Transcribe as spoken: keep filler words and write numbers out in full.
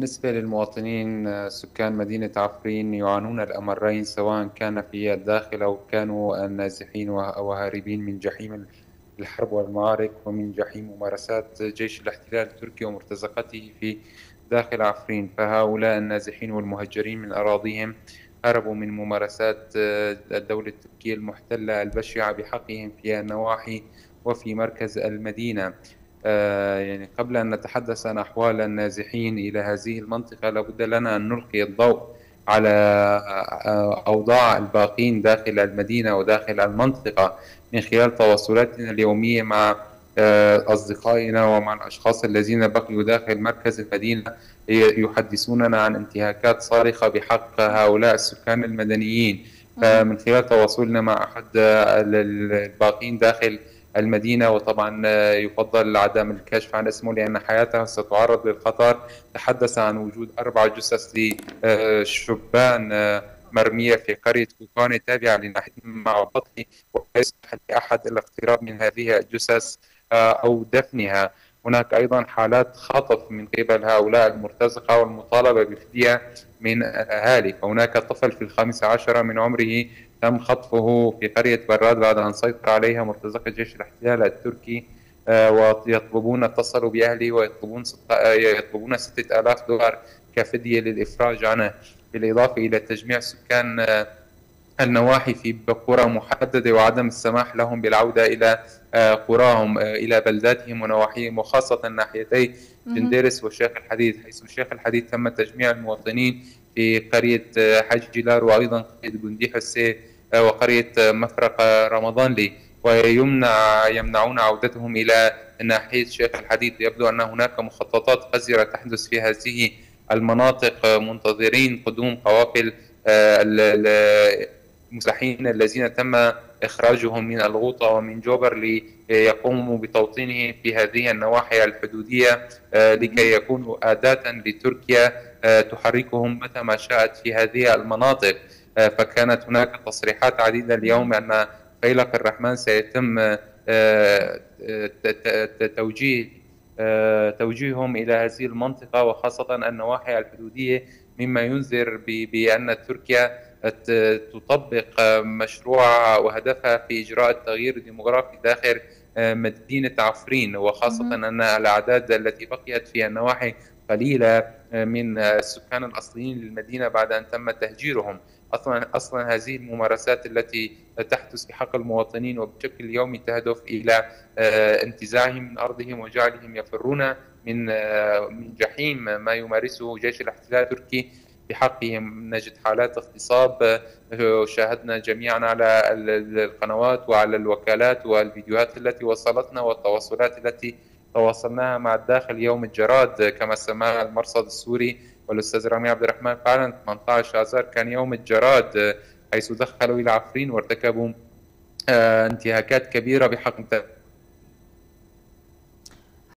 بالنسبة للمواطنين آه، سكان مدينة عفرين يعانون الأمرين، سواء كان في الداخل أو كانوا نازحين وه- وهاربين من جحيم الحرب والمعارك ومن جحيم ممارسات جيش الاحتلال التركي ومرتزقته في داخل عفرين. فهؤلاء النازحين والمهجرين من أراضيهم هربوا من ممارسات آه، الدولة التركية المحتلة البشعة بحقهم في النواحي وفي مركز المدينة. آه، يعني قبل أن نتحدث عن أحوال النازحين إلى هذه المنطقة، لابد لنا أن نلقي الضوء على آه، أوضاع الباقين داخل المدينة وداخل المنطقة من خلال تواصلاتنا اليومية مع آه، أصدقائنا ومع الأشخاص الذين بقيوا داخل مركز المدينة. يحدثوننا عن انتهاكات صارخة بحق هؤلاء السكان المدنيين. مهم. فمن خلال تواصلنا مع أحد آه، الباقين داخل المدينة، وطبعا آه، يفضل عدم الكشف عن اسمه لأن حياته ستعرض للخطر، تحدث عن وجود أربع جثث لشبان مرمية في قرية كوكاني تابعة لناحية معبطي، ولا يسمح لأحد الاقتراب من هذه الجثث آه، أو دفنها. هناك أيضا حالات خطف من قبل هؤلاء المرتزقة والمطالبة بفدية من الأهالي. فهناك طفل في الخامس عشر من عمره تم خطفه في قرية براد بعد أن سيطر عليها مرتزقة جيش الاحتلال التركي، آه، ويطلبون، اتصلوا بأهله ويطلبون ست- آه، يطلبون ستة آلاف دولار كفدية للإفراج عنه، بالإضافة إلى تجميع سكان آه، النواحي في قرى محددة وعدم السماح لهم بالعودة إلى آه، قراهم، آه، إلى بلداتهم ونواحيهم، وخاصة ناحيتي مهم. جنديرس والشيخ الحديد، حيث الشيخ الحديد تم تجميع المواطنين في قرية آه، حج جيلار، وأيضا قرية جندي حسي، آه، وقرية آه، مفرق آه، رمضان لي، ويمنع يمنعون عودتهم إلى ناحية الشيخ الحديد. يبدو أن هناك مخططات قذرة تحدث في هذه المناطق، آه، منتظرين قدوم قوافل آه، المسلحين الذين تم إخراجهم من الغوطة ومن جوبر ليقوموا بتوطينهم في هذه النواحي الحدودية، آه، مهم. لكي يكونوا أداة لتركيا آه، تحركهم متى ما شاءت في هذه المناطق. آه، فكانت هناك تصريحات عديدة اليوم أن فيلق الرحمن سيتم آه، توجيه آه، توجيههم إلى هذه المنطقة، وخاصة النواحي الحدودية، مما ينذر بأن تركيا تطبق مشروع وهدفها في إجراء التغيير الديمغرافي داخل مدينة عفرين، وخاصة مهم. أن الأعداد التي بقيت في النواحي قليلة من السكان الأصليين للمدينة بعد أن تم تهجيرهم. أصلا أصلا هذه الممارسات التي تحدث بحق المواطنين وبشكل يومي تهدف إلى انتزاعهم من أرضهم وجعلهم يفرون من من جحيم ما يمارسه جيش الاحتلال التركي بحقهم. نجد حالات اغتصاب، شاهدنا جميعا على القنوات وعلى الوكالات والفيديوهات التي وصلتنا والتواصلات التي تواصلناها مع الداخل. يوم الجراد كما سماه المرصد السوري والأستاذ رامي عبد الرحمن، فعلا ثمانية عشر آذار كان يوم الجراد، حيث دخلوا إلى عفرين وارتكبوا انتهاكات كبيرة بحق